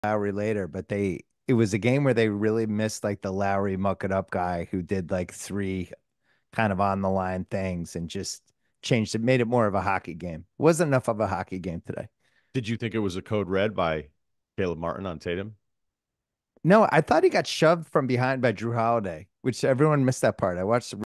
Lowry later, but it was a game where they really missed like the Lowry muck it up guy who did like three kind of on the line things and just changed it, made it more of a hockey game. Wasn't enough of a hockey game today. Did you think it was a code red by Caleb Martin on Tatum? No, I thought he got shoved from behind by Jrue Holiday, which everyone missed that part. I watched the